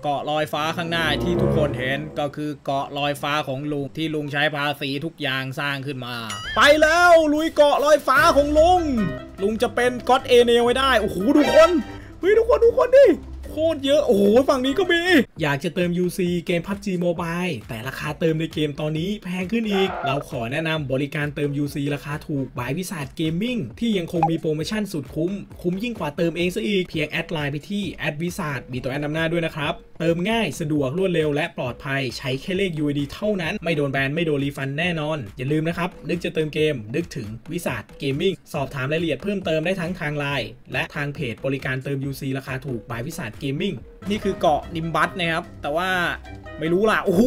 เกาะลอยฟ้าข้างหน้าที่ทุกคนเห็นก็คือเกาะลอยฟ้าของลุงที่ลุงใช้ภาษีทุกอย่างสร้างขึ้นมาไปแล้วลุยเกาะลอยฟ้าของลุงจะเป็นก็อดเอเนลไว้ได้โอ้โหทุกคนเฮ้ยทุกคนดิโคตรเยอะโอ้โหฝั่งนี้ก็มีอยากจะเติม UC เกม PUBG Mobile แต่ราคาเติมในเกมตอนนี้แพงขึ้นอีกเราขอแนะนำบริการเติม UC ราคาถูกบายวิสาทเกมมิ่งที่ยังคงมีโปรโมชั่นสุดคุ้มยิ่งกว่าเติมเองซะอีกเพียงแอดไลน์ไปที่แอดวิสาทมีตัวแอดนำหน้าด้วยนะครับเติมง่ายสะดวกรวดเร็วและปลอดภัยใช้แค่เลข UID เท่านั้นไม่โดนแบนไม่โดนรีฟันแน่นอนอย่าลืมนะครับนึกจะเติมเกมนึกถึงวิสาทเกมมิ่งสอบถามรายละเอียดเพิ่มเติมได้ทั้งทางไลน์และทางเพจบริการเติม UC ราคาถูกบายวิสาทเกมมิ่งนี่คือเกาะนิมบัสนะครับแต่ว่าไม่รู้ล่ะโอ้โห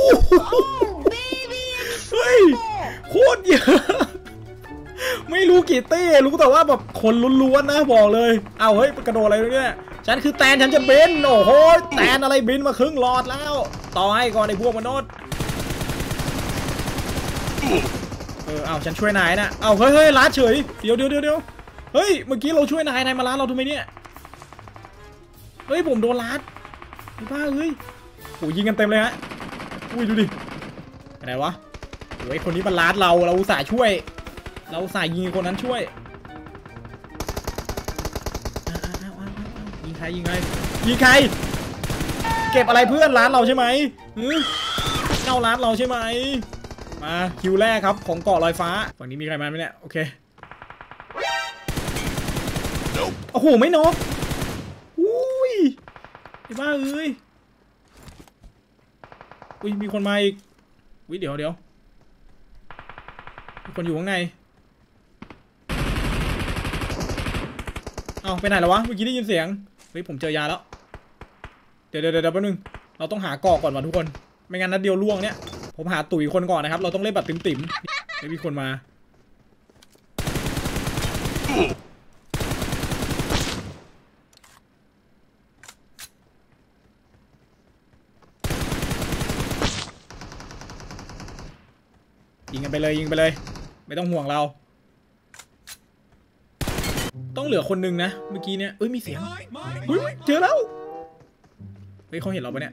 เฮ้ยโคตรเยอะไม่รู้กี่เต้รู้แต่ว่าแบบคนล้วนๆนะบอกเลยเอาเฮ้ยกระโดดอะไรเนี่ยฉันคือแตนฉันจะบินโอ้โหแตนอะไรบินมาครึ่งหลอดแล้วต่อให้ก่อนไอ้พวกมนุษย์เอาฉันช่วยนายนะเอาเฮ้ยล้าเฉยเดี๋ยวเฮ้ยเมื่อกี้เราช่วยนายมาล้าเราทำไมเนี่ยเฮ้ยผมโดนล้าบ้าเฮ้ยโอ้ยิงกันเต็มเลยฮะอุ้ยดูดิอะไรวะโอ้ยคนนี้มันล้าเราอุตส่าห์ช่วยเราอุตส่าห์ยิงคนนั้นช่วยยิงใครเก็บอะไรเพื่อนร้านเราใช่ไหมเจ้าร้านเราใช่ไหมมาคิวแรกครับของเกาะลอยฟ้าฝั่งนี้มีใครมาไหมเนี่ยโอเคโอ้โหไม่น็อกอุ้ยไอ้บ้าเอ้ยอุ้ยมีคนมาอีกวิเดี๋ยวมีคนอยู่ข้างในเอาไปไหนแล้ววะเมื่อกี้ได้ยินเสียงเฮ้ยผมเจอยาแล้วเดี๋ยวแป๊บนึงเราต้องหาเกาะก่อนว่ะทุกคนไม่งั้นนัดเดียวล่วงเนี่ยผมหาตุ๋ยคนก่อนนะครับเราต้องเล่นแบบติ่มไม่มีคนมายิงกันไปเลยไม่ต้องห่วงเราต้องเหลือคนนึงนะเมื่อกี้เนี่ยมีเสียงเจอแล้วเฮ้ยเขาเห็นเราปะเนี่ย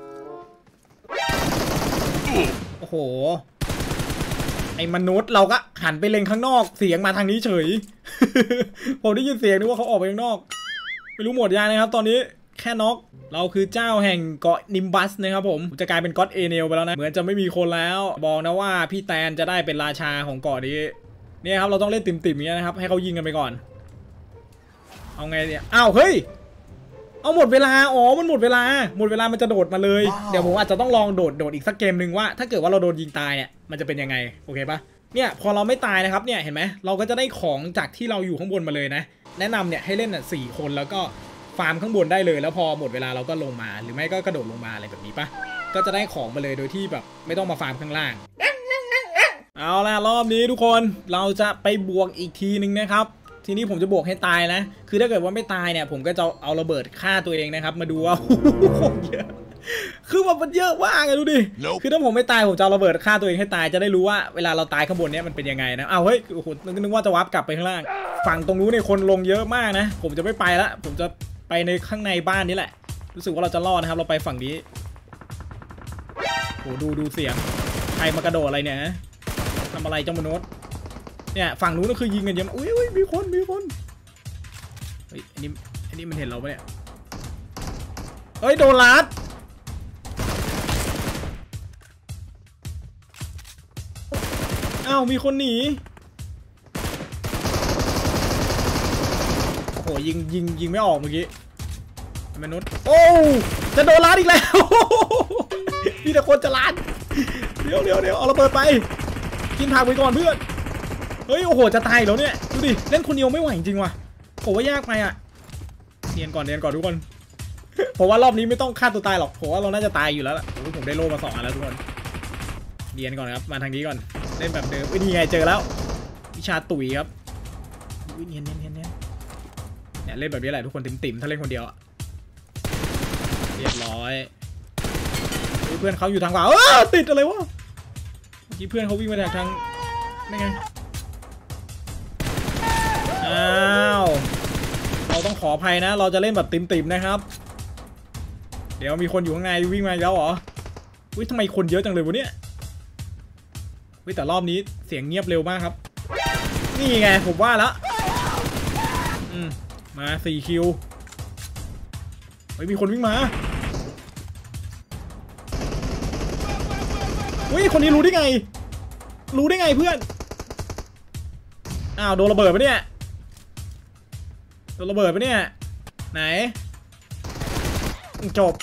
โอ้โหไอ้มนุษย์เราก็หันไปเล็งข้างนอกเสียงมาทางนี้เฉย ผมได้ยินเสียงนึกว่าเขาออกไปข้างนอกไม่รู้หมดยังนะครับตอนนี้แค่น็อกเราคือเจ้าแห่งเกาะนิมบัสนะครับผมจะกลายเป็นก็อดเอเนลไปแล้วนะเหมือนจะไม่มีคนแล้วบอกนะว่าพี่แตนจะได้เป็นราชาของเกาะนี้เนี่ยครับเราต้องเล่นติ่มๆอย่างนี้นะครับให้เขายิงกันไปก่อนเอาไงเนี่ยอ้าวเฮ้ยเอาหมดเวลามันหมดเวลามันจะโดดมาเลย เดี๋ยวผมอาจจะต้องลองโดดอีกสักเกมหนึ่งว่าถ้าเกิดว่าเราโดนยิงตายเนี่ยมันจะเป็นยังไงโอเคปะเนี่ยพอเราไม่ตายนะครับเนี่ยเห็นไหมเราก็จะได้ของจากที่เราอยู่ข้างบนมาเลยนะแนะนำเนี่ยให้เล่น4 คนแล้วก็ฟาร์มข้างบนได้เลยแล้วพอหมดเวลาเราก็ลงมาหรือไม่ก็กระโดดลงมาอะไรแบบนี้ปะก็จะได้ของมาเลยโดยที่แบบไม่ต้องมาฟาร์มข้างล่างเอาล่ะรอบนี้ทุกคนเราจะไปบวกอีกทีนึงนะครับทีนี้ผมจะบวกให้ตายนะคือถ้าเกิดว่าไม่ตายเนี่ยผมก็จะเอาระเบิดฆ่าตัวเองนะครับมาดูว่าโคตรเยอะคือมันเยอะมากเลยดูดิ คือถ้าผมไม่ตายผมจะเอาระเบิดฆ่าตัวเองให้ตายจะได้รู้ว่าเวลาเราตายข้างบนเนี้ยมันเป็นยังไงนะเฮ้ยโอ้โหนึกว่าจะวาร์ปกลับไปข้างล่างฝั่งตรงนู้นเนี่ยคนลงเยอะมากนะผมจะไม่ไปละผมจะไปในข้างในบ้านนี้แหละรู้สึกว่าเราจะรอดนะครับเราไปฝั่งนี้โอ้ดูเสียงใครมากระโดดอะไรเนี่ยทำอะไรเจ้ามนุษย์เนี่ยฝั่งนู้นก็คือยิงกันเยอะอุ้ยมีคนเฮ้ยอันนี้มันเห็นเราปะเนี่ยเฮ้ยโดนลัดอ้าวมีคนหนีโอ้โหยิงไม่ออกเมื่อกี้มนุษย์โอ้จะโดนลัดอีกแล้วมีแต่คนจะลัดเดี๋ยวเอาระเบิดไปกินผักไปก่อนเพื่อนเฮ้ยโอ้โหจะตายแล้วเนี่ยดูดิเล่นคนเดียวไม่ไหวจริงว่ะผมว่ายากไปอ่ะเรียนก่อนทุกคนผมว่ารอบนี้ไม่ต้องฆ่าตัวตายหรอกผมว่าเราน่าจะตายอยู่แล้วล่ะผมได้โล่มา2 อันแล้วทุกคนเรียนก่อนครับมาทางนี้ก่อนเล่นแบบเดิมนี่ไงเจอแล้ววิชาตุ๋ยครับเนียนเนี่ยเล่นแบบนี้แหละทุกคนติ่มถ้าเล่นคนเดียวเรียบร้อยเพื่อนเขาอยู่ทางขวาติดอะไรวะเมื่อกี้เพื่อนเขาวิ่งมาจากทางนี่ไงอ้าวเราต้องขออภัยนะเราจะเล่นแบบติ่มนะครับเดี๋ยวมีคนอยู่ข้างในวิ่งมาแล้วเหรออุ้ยทำไมคนเยอะจังเลยวะเนี่ยอุ้ยแต่รอบนี้เสียงเงียบเร็วมากครับนี่ไงผมว่าแล้วมา4 คิวเฮ้ยมีคนวิ่งมาอุ้ยคนนี้รู้ได้ไงเพื่อนอ้าวโดนระเบิดปะเนี่ยไหนจบ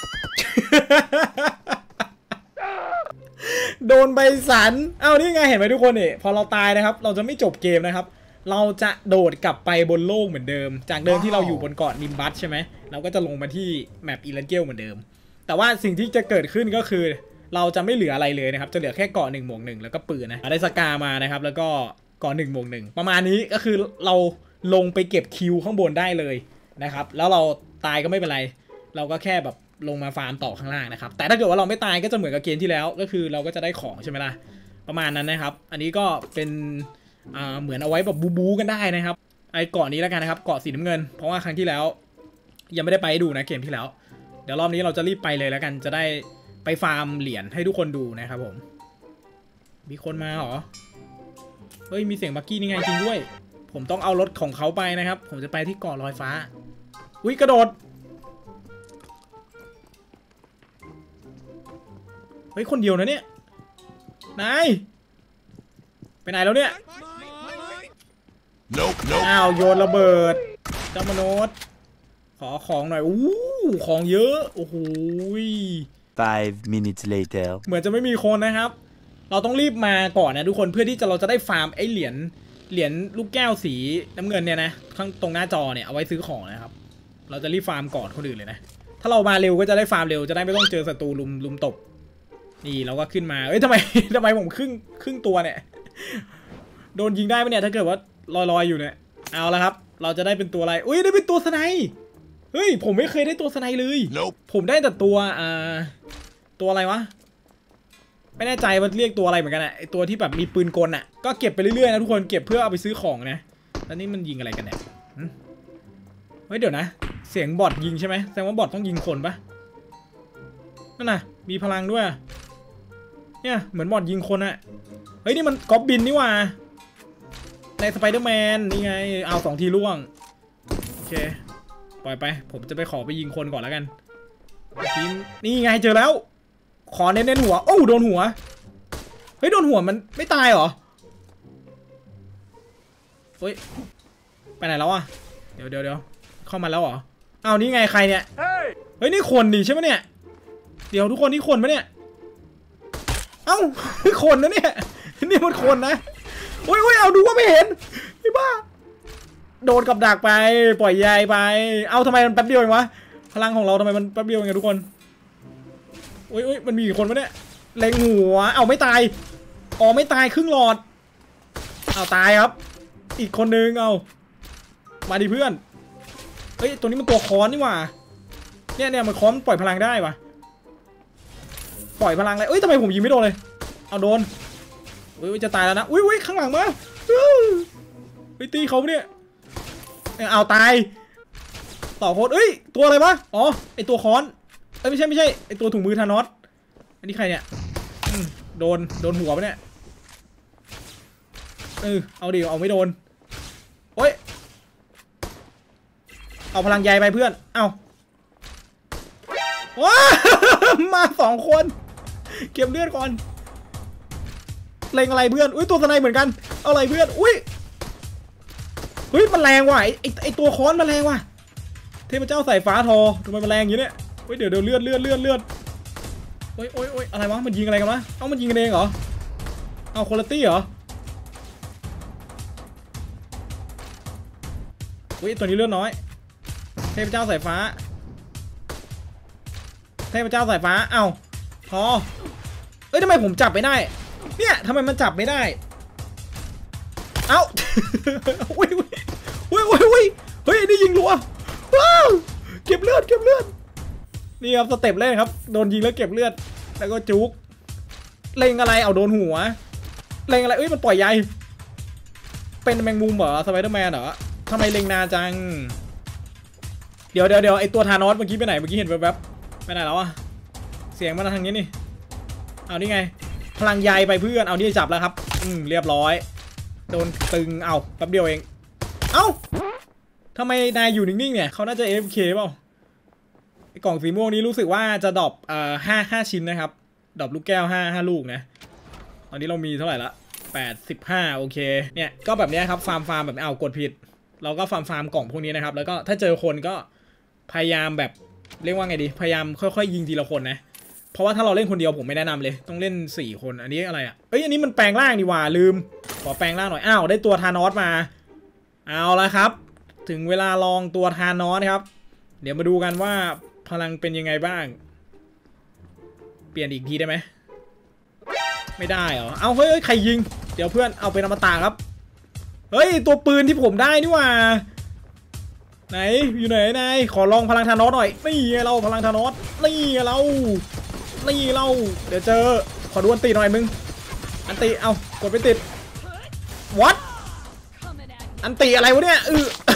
โดนใบสันเอานี่ไงเห็นไหมทุกคนนี่พอเราตายนะครับเราจะไม่จบเกมนะครับเราจะโดดกลับไปบนโลกเหมือนเดิมจากเดิมที่เราอยู่บนเกาะนิมบัสใช่ไหมเราก็จะลงมาที่แมปอีลันเกลเหมือนเดิมแต่ว่าสิ่งที่จะเกิดขึ้นก็คือเราจะไม่เหลืออะไรเลยนะครับจะเหลือแค่เกาะ1/1แล้วก็ปืนนะได้สกามานะครับแล้วก็เกาะ1/1ประมาณนี้ก็คือเราลงไปเก็บคิวข้างบนได้เลยนะครับแล้วเราตายก็ไม่เป็นไรเราก็แค่แบบลงมาฟาร์มต่อข้างล่างนะครับแต่ถ้าเกิดว่าเราไม่ตายก็จะเหมือนกับเกมที่แล้วก็คือเราก็จะได้ของใช่ไหมล่ะประมาณนั้นนะครับอันนี้ก็เป็นเหมือนเอาไว้แบบบู๊กันได้นะครับไอ้เกาะนี้แล้วกันนะครับเกาะสีน้ำเงินเพราะว่าครั้งที่แล้วยังไม่ได้ไปดูนะเกมที่แล้วเดี๋ยวรอบนี้เราจะรีบไปเลยแล้วกันจะได้ไปฟาร์มเหรียญให้ทุกคนดูนะครับผมมีคนมาเหรอเฮ้ยมีเสียงบักกี้นี่ไงจริงด้วยผมต้องเอารถของเขาไปนะครับผมจะไปที่เกาะลอยฟ้าอุ้ยกระโดดเฮ้ยคนเดียวนะเนี่ยนายไปไหนแล้วเนี่ยอ้าวโยนระเบิดเจ้ามโนดขอของหน่อยอู้ของเยอะโอ้โห 5 minutes later เหมือนจะไม่มีคนนะครับเราต้องรีบมาก่อนนะทุกคนเพื่อที่เราจะได้ฟาร์มไอ้เหรียญลูกแก้วสีน้ำเงินเนี่ยนะข้างตรงหน้าจอเนี่ยเอาไว้ซื้อของนะครับเราจะรีบฟาร์มก่อนคนอื่นเลยนะถ้าเรามาเร็วก็จะได้ฟาร์มเร็วจะได้ไม่ต้องเจอศัตรูลุมตบนี่เราก็ขึ้นมาเอ้ยทำไมผมครึ่งตัวเนี่ยโดนยิงได้ไหมเนี่ยถ้าเกิดว่าลอยอยู่เนี่ยเอาละครับเราจะได้เป็นตัวอะไรอุ้ยได้เป็นตัวสไนเฮ้ยผมไม่เคยได้ตัวสไนเลย ผมได้แต่ตัวอะไรวะไม่แน่ใจว่าเรียกตัวอะไรเหมือนกันอะไอตัวที่แบบมีปืนกลอะก็เก็บไปเรื่อยๆนะทุกคนเก็บเพื่อเอาไปซื้อของนะแล้วนี่มันยิงอะไรกันเนี่ยเฮ้ยเดี๋ยวนะเสียงบอทยิงใช่ไหมแสดงว่าบอทต้องยิงคนปะนั่นน่ะมีพลังด้วยเนี่ยเหมือนบอทยิงคนอะเฮ้ยนี่มันก๊อบบินนี่ว่าในสไปเดอร์แมนนี่ไงเอา2 ทีล่วงโอเคปล่อยไปผมจะไปขอไปยิงคนก่อนแล้วกันนี่ไงเจอแล้วขอเน้นหัวโอ้โดนหัวเฮ้ยโดนหัวมันไม่ตายเหรอเฮ้ยไปไหนแล้วอ่ะเดี๋ยวเข้ามาแล้วเหรออ้าวนี่ไงใครเนี่ยเฮ้ยนี่คนดิใช่ไหมเนี่ยเดี๋ยวทุกคนนี่คนปะเนี่ยเอ้าคนนะเนี่ยนี่มันคนนะโอ้ยเอาดูว่าไม่เห็นพี่บ้าโดนกับดักไปปล่อยใยไปเอาทำไมมันแป๊บเดียวเองวะพลังของเราทำไมมันแป๊บเดียวเองทุกคนโอ้ยมันมีกี่คนวะเนี่ยเล็งหัวเอาไม่ตายอ๋อไม่ตายครึ่งหลอดเอาตายครับอีกคนนึงเอามาดิเพื่อนเฮ้ยตัวนี้มันตัวค้อนนี่หว่าเนี่ยมันค้อนปล่อยพลังได้ปะปล่อยพลังเลยเอ้ยทำไมผมยิงไม่โดนเลยเอาโดนอุ้ยจะตายแล้วนะอุ้ยข้างหลังมาไปตีเขาเนี่ยเอาตายต่อโคตรเอ้ยตัวอะไรวะอ๋อไอตัวค้อนเอ้ยไม่ใช่ไอตัวถุงมือธานอสอันนี้ใครเนี่ยโดนหัวปะเนี่ยเอาดิเอาไม่โดนโอ้ยเอาพลังใยไปเพื่อนเอาว้ามา2 คนเก็บเลือดก่อนเล็งอะไรเพื่อนอุ้ยตัวสไนเหมือนกันเอาอะไรเพื่อนอุ้ยเฮ้ยมันแรงว่ะไอตัวค้อนมันแรงว่ะเทพเจ้าสายฟ้าทอทำไมมันแรงอย่างนี้เนี่ยเฮ้ยเดี๋ยวเลือดโอ้ยอะไรวะมันยิงอะไรกันวะเอ้ามันยิงกันเองเหรอเอาคุณภาพเหรอเฮ้ยตัวนี้เลือดน้อยเทพเจ้าสายฟ้าเอ้าพอเอ้ยทำไมผมจับไม่ได้เนี่ยทำไมมันจับไม่ได้เอ้าอุ้ยเฮ้ยนี่ยิงรัวว้าวเก็บเลือดนี่ครับสเต็ปแรกครับโดนยิงแล้วเก็บเลือดแล้วก็จุกเล็งอะไรเอาโดนหัวเล็งอะไรเอ้ยมันปล่อยใยเป็นแมงมุมเหรอสไปเดอร์แมนเหรอทำไมเล็งนานจังเดี๋ยวไอตัวธานอสเมื่อกี้ไปไหนเมื่อกี้เห็นแวบไปไหนแล้วอะเสียงมาทางนี้นี่เอานี่ไงพลังใยไปเพื่อนเอานี่จับแล้วครับเรียบร้อยโดนตึงเอาแป๊บเดียวเองเอ้าทำไมนายอยู่นิ่งๆเนี่ยเขาน่าจะ AFK เปล่ากล่องสีม่วงนี้รู้สึกว่าจะดรอป5 ชิ้นนะครับดรอปลูกแก้ว5 ลูกนะตอนนี้เรามีเท่าไหร่ละ85โอเคเนี่ยก็แบบนี้ครับฟาร์มแบบเอากดผิดเราก็ฟาร์มกล่องพวกนี้นะครับแล้วก็ถ้าเจอคนก็พยายามแบบเรียกว่าไงดีพยายามค่อยๆยิงทีละคนนะเพราะว่าถ้าเราเล่นคนเดียวผมไม่แนะนำเลยต้องเล่น4 คนอันนี้อะไรอ่ะเอ้ยอันนี้มันแปลงร่างนี่ว่าลืมขอแปลงร่างหน่อยอ้าวได้ตัวธานอสมาเอาละครับถึงเวลาลองตัวธานอสครับเดี๋ยวมาดูกันว่าพลังเป็นยังไงบ้างเปลี่ยนอีกทีได้ไหมไม่ได้เหรอเอาเฮ้ยใครยิงเดี๋ยวเพื่อนเอาเป็นอมตะครับเฮ้ยตัวปืนที่ผมได้นี่ว่าไหนอยู่ไหนนายขอลองพลังธานอสหน่อยนี่เราพลังธานอสนี่เราเดี๋ยวเจอขอดูอันตีหน่อยมึงอันตีเอากดไปติดวัดอันตีอะไรวะเนี่ย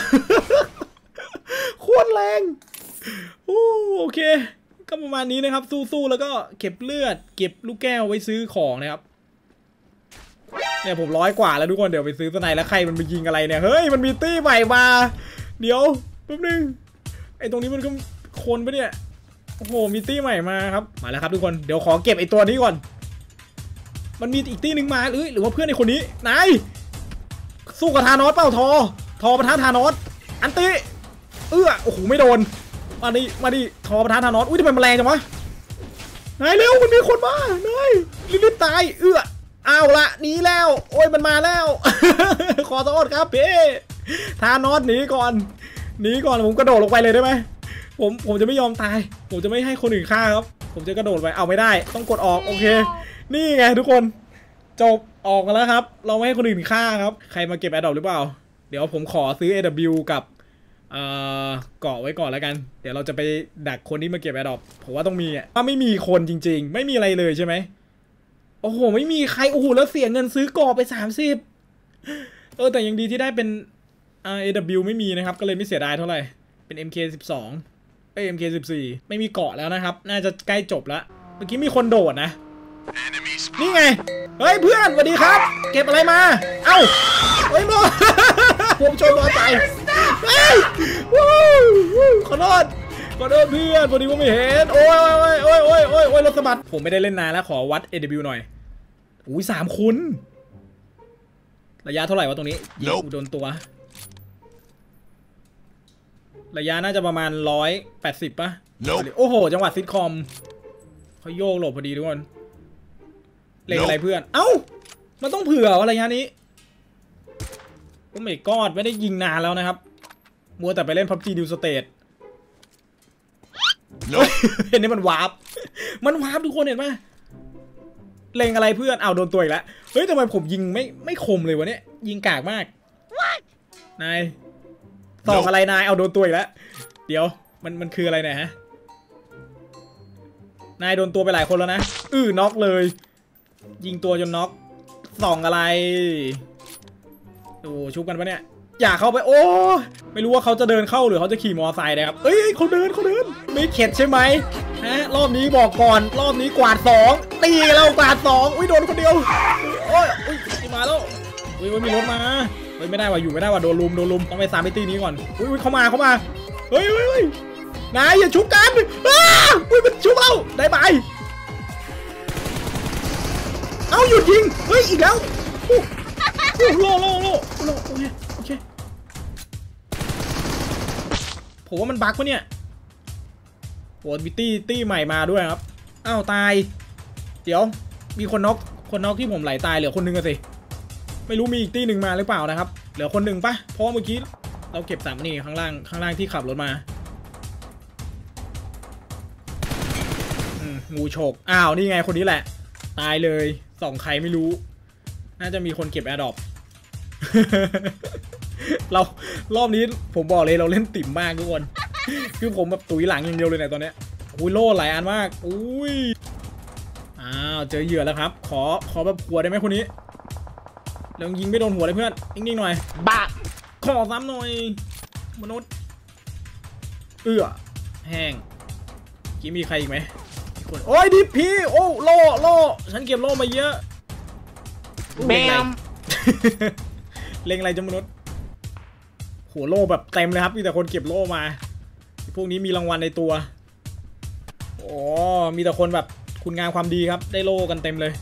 โคตรแรงโอเคก็ประมาณนี้นะครับสู้ๆแล้วก็เก็บเลือดเก็บลูกแก้วไว้ซื้อของนะครับเนี่ยผม100 กว่าแล้วทุกคนเดี๋ยวไปซื้อสไนแล้วใครมันไปยิงอะไรเนี่ยเฮ้ยมันมีตี้ใหม่มาเดี๋ยวแป๊บนึงไอ้ตรงนี้มันก็คนปะเนี่ยโอ้โหมีตี้ใหม่มาครับมาแล้วครับทุกคนเดี๋ยวขอเก็บไอ้ตัวนี้ก่อนมันมีอีกตี้หนึ่งมาหรือว่าเพื่อนไอ้คนนี้นายสู้กับธานอสเปล่าทอประธานธานอสอันตีโอ้โหไม่โดนมาดิทอประธานธานอสอุ้ยทำไมมันแรงจังวะนายเร็วมันมีคนมานายรีบตายเอาละหนีแล้วโอ้ยมันมาแล้ว ขอโทษครับพี่ธานอสหนีก่อนผมกระโดดลงไปเลยได้ไหมผมจะไม่ยอมตายผมจะไม่ให้คนอื่นฆ่าครับผมจะกระโดดไปเอาไม่ได้ต้องกดออกโอเคนี่ไงทุกคนจบออกกันแล้วครับเราไม่ให้คนอื่นฆ่าครับใครมาเก็บแอดดอปหรือเปล่าเดี๋ยวผมขอซื้อ AW กับเกาะไว้ก่อนแล้วกันเดี๋ยวเราจะไปดักคนที่มาเก็บแอดดอปผมว่าต้องมีว่าไม่มีคนจริงๆไม่มีอะไรเลยใช่ไหมโอ้โหไม่มีใครโอ้โหแล้วเสียเงินซื้อเกาะไป30แต่ยังดีที่ได้เป็นAW ไม่มีนะครับก็เลยไม่เสียดายเท่าไหร่เป็น MK12 MK14 ไม่มีเกาะแล้วนะครับน่าจะใกล้จบแล้วเมื่อกี้มีคนโดดนะนี่ไงเฮ้ยเพื่อนสวัสดีครับเก็บอะไรมาเอ้าเฮ้ยโมผมชนมอไซค์ขอโทษเพื่อนพอดีว่าไม่เห็นโอ้ยรถสะบัดผมไม่ได้เล่นนานแล้วขอวัด AW หน่อยอุ้ย3 คนระยะเท่าไหร่วะตรงนี้ยิงโดนตัวระยะน่าจะประมาณ180ป่ะโอ้โหจังหวัดซิทคอมเขาโยกหลบพอดีทุกคนเล็งอะไรเพื่อนเอ้ามันต้องเผื่อระยะนี้โอ้ไม่กอดไม่ได้ยิงนานแล้วนะครับมัวแต่ไปเล่น PUBG New State เห็นนี่มันวาร์ปทุกคนเห็นไหมเล็งอะไรเพื่อนเอาโดนตัวอีกแล้วเฮ้ยทำไมผมยิงไม่คมเลยวะเนี่ยยิงกากมากนายส่องอะไรนายเอาโดนตัวอีกแล้วเดี๋ยวมันคืออะไรเนี่ยฮะนายโดนตัวไปหลายคนแล้วนะน็อกเลยยิงตัวจนน็อกส่องอะไรดูชุบกันปะเนี่ยอย่าเข้าไปโอ้ไม่รู้ว่าเขาจะเดินเข้าหรือเขาจะขี่มอไซค์นะครับเขาเดินไม่เข็ดใช่ไหมฮะรอบนี้บอกก่อนรอบนี้กวาด2ตีเรากวาด2อุ้ยโดนคนเดียวโอ้ยมาแล้วอุ้ยมีรถมาไม่ได้ว่ะอยู่ไม่ได้ว่ะโดนลุมต้องไป3ตีนี้ก่อนอุ้ยเข้ามาเฮ้ยนายอย่าชุบกันอุ้ยมันชุบเราได้ไปเอ้าหยุดยิงเฮ้ยอีกแล้วโล่โอเคผมว่ามันบั๊กปะเนี่ยโหมีตี้ใหม่มาด้วยครับอ้าวตายเดี๋ยวมีคนน็อกที่ผมไหลตายเหลือคนนึงสิไม่รู้มีอีกตี้หนึ่งมาหรือเปล่านะครับเหลือคนหนึ่งปะเพราะว่าเมื่อกี้เราเก็บ3นี่ข้างล่างที่ขับรถมางูโฉกอ้าวนี่ไงคนนี้แหละตายเลยส่องใครไม่รู้น่าจะมีคนเก็บแอร์ดรอป เรารอบนี้ผมบอกเลยเราเล่นติ่มมากทุกคน คือผมแบบตุ๋ยหลังอย่างเดียวเลยเนี่ยตอนเนี้ยอุ้ยโล่หลายอันมากอุ้ยอ้าวเจอเหยื่อแล้วครับขอแบบหัวได้ไหมคนนี้เรายิงไม่โดนหัวเลยเพื่อนนิ่งๆหน่อยบ้าขอซ้ำหน่อยมนุษย์แห้งกี้มีใครอีกไหมโอ้ยดิพี่โอ้โล่ฉันเก็บโล่มาเยอะแมมเล็งอะไรจมนุษย์โหโล่แบบเต็มเลยครับมีแต่คนเก็บโล่มาพวกนี้มีรางวัลในตัวโอ้มีแต่คนแบบคุณงามความดีครับได้โล่กันเต็มเลย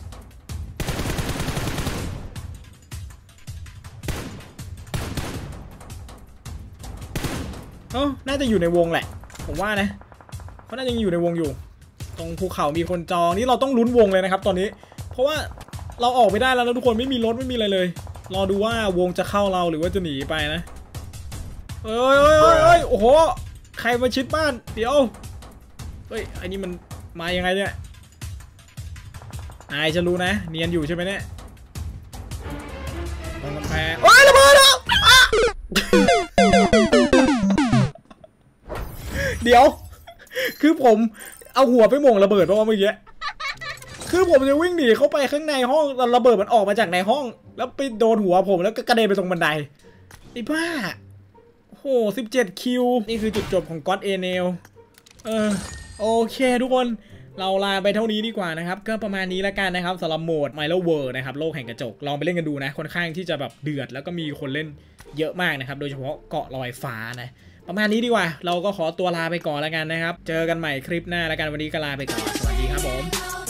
น่าจะอยู่ในวงแหละผมว่านะเขาน่าจะยังอยู่ในวงอยู่ตรงภูเขามีคนจองนี่เราต้องลุ้นวงเลยนะครับตอนนี้เพราะว่าเราออกไม่ได้แล้วนะทุกคนไม่มีรถไม่มีอะไรเลยรอดูว่าวงจะเข้าเราหรือว่าจะหนีไปนะเอ้ยโอ้โหใครมาชิดบ้านเดี๋ยวเฮ้ยไอ้นี่มันมายังไงเนี่ยนายจะรู้นะเนียนอยู่ใช่ไหมเนี่ยตรงกำแพงโอ้ยระเบิดแล้วเดี๋ยวคือผมเอาหัวไปหม่งระเบิดเพราะว่าเมื่อกี้คือผมจะวิ่งหนีเข้าไปข้างในห้องตอนระเบิดมันออกมาจากในห้องแล้วไปโดนหัวผมแล้วก็กระเด็นไปตรงบันไดไอ้บ้าโห17 คิวนี่คือจุดจบของก็อดเอเนลโอเคทุกคนเราลาไปเท่านี้ดีกว่านะครับก็ประมาณนี้แล้วกันนะครับสำหรับโหมด Milo World นะครับโลกแห่งกระจกลองไปเล่นกันดูนะค่อนข้างที่จะแบบเดือดแล้วก็มีคนเล่นเยอะมากนะครับโดยเฉพาะเกาะลอยฟ้านะประมาณนี้ดีกว่าเราก็ขอตัวลาไปก่อนแล้วกันนะครับเจอกันใหม่คลิปหน้าแล้วกันวันนี้ก็ลาไปก่อนสวัสดีครับผม